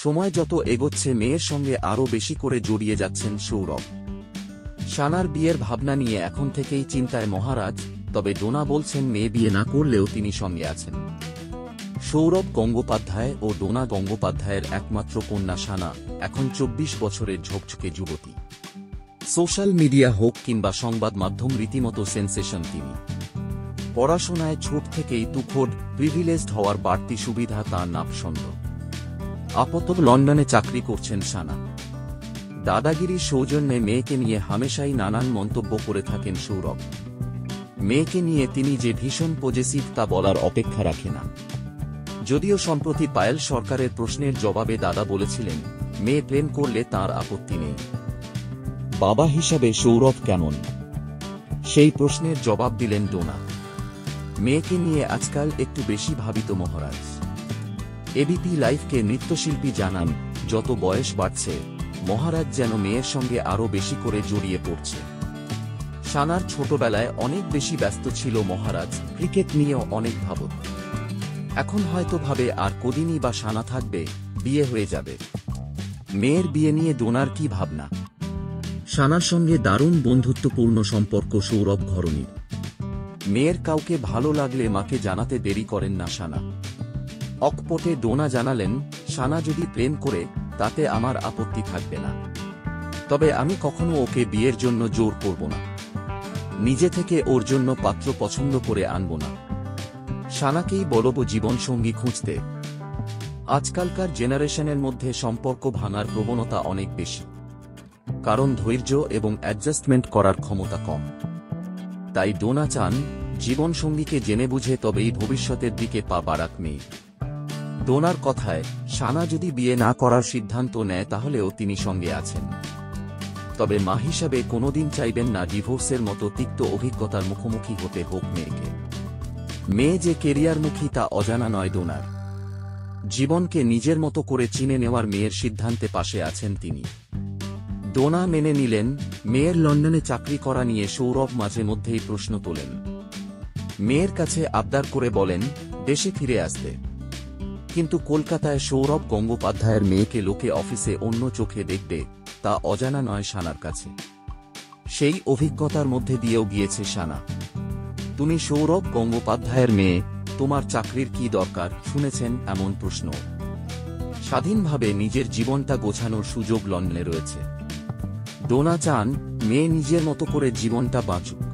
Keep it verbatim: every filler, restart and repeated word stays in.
সময় যত এগোচ্ছে মেয়ের সঙ্গে আরও বেশি করে জড়িয়ে যাচ্ছেন সৌরভ। সানার বিয়ের ভাবনা নিয়ে এখন থেকেই চিন্তায় মহারাজ, তবে ডোনা বলছেন মেয়ে বিয়ে না করলেও তিনি সঙ্গে আছেন। সৌরভ গঙ্গোপাধ্যায় ও ডোনা গঙ্গোপাধ্যায়ের একমাত্র কন্যা সানা এখন চব্বিশ বছরের ঝকঝকে যুবতী। সোশ্যাল মিডিয়া হোক কিংবা সংবাদ মাধ্যম রীতিমতো সেন্সেশন তিনি। পড়াশোনায় ছোট থেকেই তুখোড়, প্রিভিলেজড হওয়ার বাড়তি সুবিধা তাঁর নাপসন্দ। আপাতত লন্ডনে চাকরি করছেন সানা। দাদাগিরির সৌজন্যে মেয়েকে নিয়ে হামেশাই নানান মন্তব্য করে থাকেন সৌরভ। মেয়েকে নিয়ে তিনি যে ভীষণ পজেসিভ তা বলার অপেক্ষা রাখে না। যদিও সম্প্রতি পায়েল সরকারের প্রশ্নের জবাবে দাদা বলেছিলেন মেয়ে প্রেম করলে তাঁর আপত্তি নেই। বাবা হিসাবে সৌরভ কেমন, সেই প্রশ্নের জবাব দিলেন ডোনা। মেয়েকে নিয়ে আজকাল একটু বেশি ভাবিত মহারাজ। এবিপি লাইভকে নৃত্যশিল্পী জানান, যত বয়স বাড়ছে মহারাজ যেন মেয়ের সঙ্গে আরও বেশি করে জড়িয়ে পড়ছে। সানার ছোটবেলায় অনেক বেশি ব্যস্ত ছিল মহারাজ, ক্রিকেট নিয়েও অনেক ভাবত। এখন হয়তো ভাবে আর কদিনই বা সানা থাকবে, বিয়ে হয়ে যাবে। মেয়ের বিয়ে নিয়ে ডোনার কি ভাবনা? সানার সঙ্গে দারুণ বন্ধুত্বপূর্ণ সম্পর্ক সৌরভ ঘরণীর। মেয়ের কাউকে ভালো লাগলে মাকে জানাতে দেরি করেন না সানা। অকপটে ডোনা জানালেন, সানা যদি প্রেম করে তাতে আমার আপত্তি থাকবে না, তবে আমি কখনো ওকে বিয়ের জন্য জোর করব না। নিজে থেকে ওর জন্য পাত্র পছন্দ করে আনব না। সানাকেই বলব জীবনসঙ্গী খুঁজতে। আজকালকার জেনারেশনের মধ্যে সম্পর্ক ভাঙার প্রবণতা অনেক বেশি, কারণ ধৈর্য এবং অ্যাডজাস্টমেন্ট করার ক্ষমতা কম। তাই ডোনা চান জীবনসঙ্গীকে জেনে বুঝে তবেই ভবিষ্যতের দিকে পা বাড়াক মেয়ে। ডোনার কথায় সানা যদি বিয়ে না করার সিদ্ধান্ত নেয় তাহলেও তিনি সঙ্গে আছেন, তবে মা হিসাবে কোনোদিন চাইবেন না ডিভোর্সের মতো তিক্ত অভিজ্ঞতার মুখোমুখি হতে হোক মেয়েকে। মেয়ে যে কেরিয়ারমুখী তা অজানা নয় ডোনার। জীবনকে নিজের মতো করে চিনে নেওয়ার মেয়ের সিদ্ধান্তে পাশে আছেন তিনি। ডোনা মেনে নিলেন মেয়ের লন্ডনে চাকরি করা নিয়ে সৌরভ মাঝে মধ্যেই প্রশ্ন তোলেন। মেয়ের কাছে আবদার করে বলেন দেশে ফিরে আসতে, কিন্তু কলকাতায় সৌরভ গঙ্গোপাধ্যায়ের মেয়েকে লোকে অফিসে অন্য চোখে দেখবে তা অজানা নয় সানার কাছে। সেই অভিজ্ঞতার মধ্যে দিয়েও গিয়েছে সানা। তুমি সৌরভ গঙ্গোপাধ্যায়ের মেয়ে, তোমার চাকরির কি দরকার শুনেছেন এমন প্রশ্ন। স্বাধীনভাবে নিজের জীবনটা গোছানোর সুযোগ লন্ডনে রয়েছে। ডোনা চান মেয়ে নিজের মতো করে জীবনটা বাঁচুক।